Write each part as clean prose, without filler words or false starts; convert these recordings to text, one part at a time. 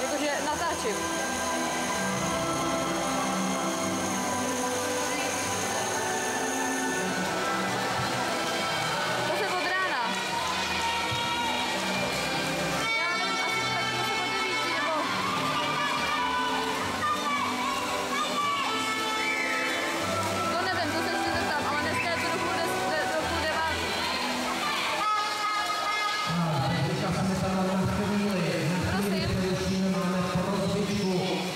Jakože natáčím. Zase od rána. Já nevím, asi tak zase od 9 nebo... To nevím, to se ještě zeptám, ale dneska je to do půl 9. Teďka jsme tam na chvíli. Prosím. Máme rozbičku.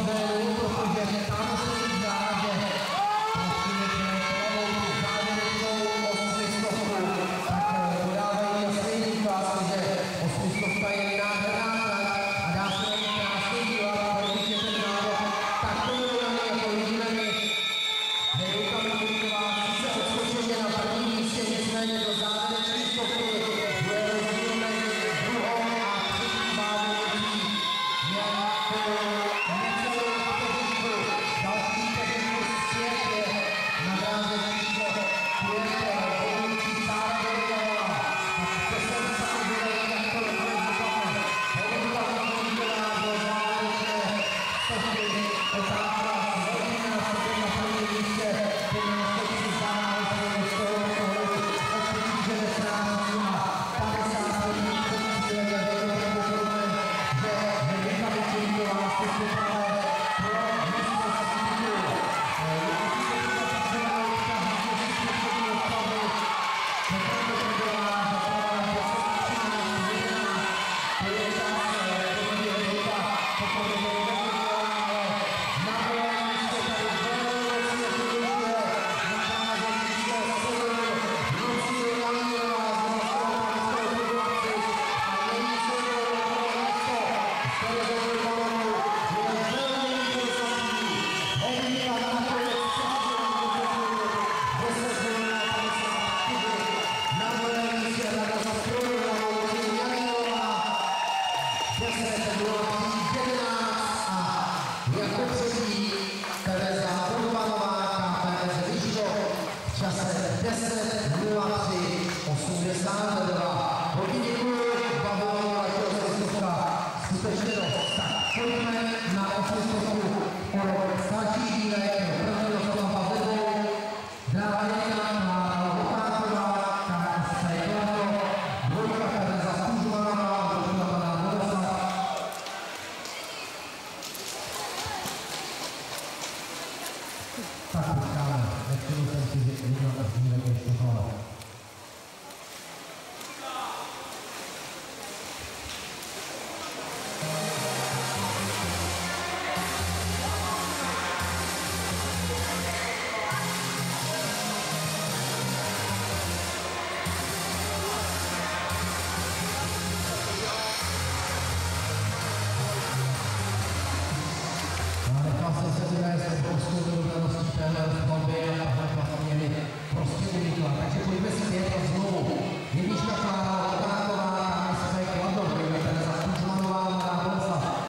bazénu, protože tam se zdá, že závěrečnou osmistovku, tak podávají jasný důkaz, že osmistovka je nádherná a dá se na ní krásně dívat, když je ten závod takto milovaný, jako vidíme my. Hejka Mikulíková se odskočil na první místě, nicméně do závěrečné stovky je rozdíl mezi druhou a třetí závěrečí. Necelou vteřinku. Další vteřinku zpět je na dráze číslo 5 vedoucí Sára Dorová. A to jsem samozřejmě jak to dopadne. Hejka Mikulíková do závěrečné stovky otáhla z velký násobek na první místě. Ten násobky zahájí svou z toho pohledu odpříče nesrází a 50 hodin cíle je velmi že Hejka Mikulíková se připravuje pro místo stíku. Hodně děkuji, bavilo a to osmistovka skutečně dost. Tak pojďme na osmistovku o starší dílek, první Roslava Bazebou, Dráha 1 na Lopáková, KSC Kladno, dvojka Tereza Stužmanová, dvojka pana Boleslav. Tak počkáme, nechtěli jsem si, že udělám dílek ještě tohle. Nechal jsem se vynést obrovskou dovedností téhle